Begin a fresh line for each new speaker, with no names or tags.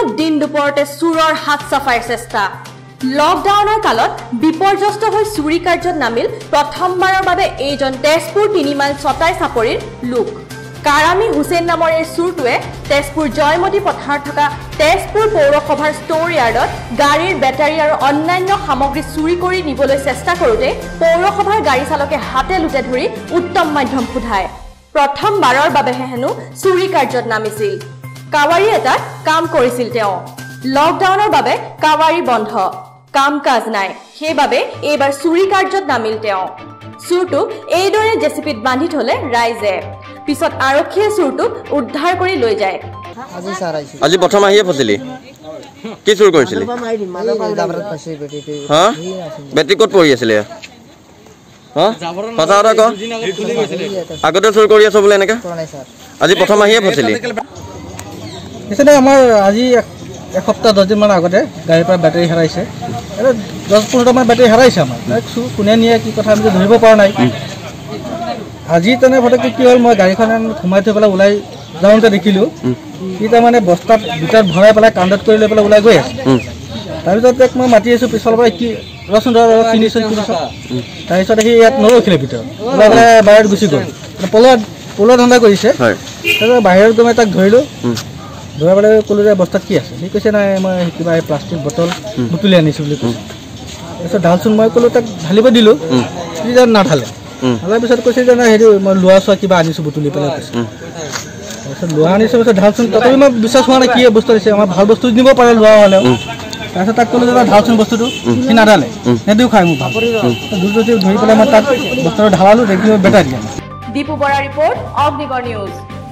লকডাউনত দিন দুপৰতে চুৰৰ হাত চাফাইৰ চেষ্টা লকডাউনৰ কালত বিপৰ্যস্ত হৈ চুৰি কাৰ্যত নামিল প্ৰথমবাৰৰ বাবে এইজন তেজপুৰ 3 মাইল ছটাই চাপৰিৰ লোক কাৰামী হুছেইন নামৰ এই চুৰটোৱে তেজপুৰ জয়মতী পথাৰত থকা তেজপুৰ পৌৰসভাৰ ষ্ট'ৰ য়াৰ্ডত গাড়ীৰ বেটাৰী আৰু অন্যান্য সামগ্ৰী চুৰি কৰি নিবলৈ চেষ্টা কৰোঁতে পৌৰসভাৰ গাড়ী চালকে হাতে লুটে ধৰি উত্তম মাধ্যম ফুধায় প্ৰথমবাৰৰ বাবেহে হেনো চুৰি কাৰ্যত নামিছিল কাৱাৰী এটা কাম কৰিছিল তেওঁ লকডাউনৰ বাবে কাৱাৰী বন্ধ কাম কাজ নাই সেইবাবে এইবাৰ চুৰি কাৰ্যত নামিল তেওঁ চুৰটোক এইদৰে জেচিপিত বান্ধি থলে ৰাইজে পিছত আৰক্ষীয়ে চুৰটোক উদ্ধাৰ কৰি লৈ যায়
আজি প্ৰথম আহিয়ে ফচিলি কি চুৰ কৰিছিলি হা বেটাৰী ক'ত পৰি আছিলে হা কথা এটা ক আগতে চুৰ কৰি আছ বোলে এনেকে আজি প্ৰথম আহিয়ে ফচিলি
এছাতে আমাৰ আজি এসপ্তাহ 10 দিন মান আগতে গাড়ীৰ পৰা বেটাৰী হেৰাইছে 10-15টা মান বেটাৰী হেৰাইছে আমাৰ কোনে নিয়ে কি কথা আমি ধৰিব পৰা নাই আজি তেনে ফটকে কি হ'ল মই গাড়ীখন ঘুমাই থৈ পেলাই ওলাই যাওঁতে দেখিলোঁ কি তাৰমানে বস্তাত ভিতৰত ভৰাই পেলাই কাণ্ডত কৰি লৈ পেলাই ওলাই গৈ আছে তাৰপিছত মই মাতি আছোঁ পিছৰ পৰা কি ৰচোন কিনিছোঁ তাৰপিছত সি ইয়াত নৰখিলে ভিতৰত ওলাই পেলাই বাহিৰত গুচি গ'ল পলোৱা ধান্দা কৰিছে তাৰপিছত বাহিৰত গৈ মই তাক ধৰিলোঁ ধৰা পেলাই ক'লোঁ যে বস্তাত কি আছে সি কৈছে নাই মই কিবা প্লাষ্টিক বটল বুটলি আনিছোঁ বুলি কৈছে তাৰপিছত ঢালচোন মই ক'লোঁ তাক ঢালিব দিলোঁ সি যেন নাঢালে ঢালাৰ পিছত কৈছে যে নাই হেৰি মই লোৱা চোৱা কিবা আনিছোঁ বুটলি পেলাই কৈছে তাৰপিছত লোৱা আনিছোঁ পিছত ঢালচোন তথাপি মই বিশ্বাস হোৱা নাই কি বস্তু দিছে আমাৰ ভাল বস্তু নিব পাৰে লোৱা হ'লেও তাৰপিছত তাক ক'লোঁ যে ঢালচোন বস্তুটো সি নাঢালে সেইটোও খাই মোক ভাল ধৰি পেলাই মই তাক বস্তুটো ঢালালোঁ দেখিলোঁ battery
Dipu Bora report Agnigarh news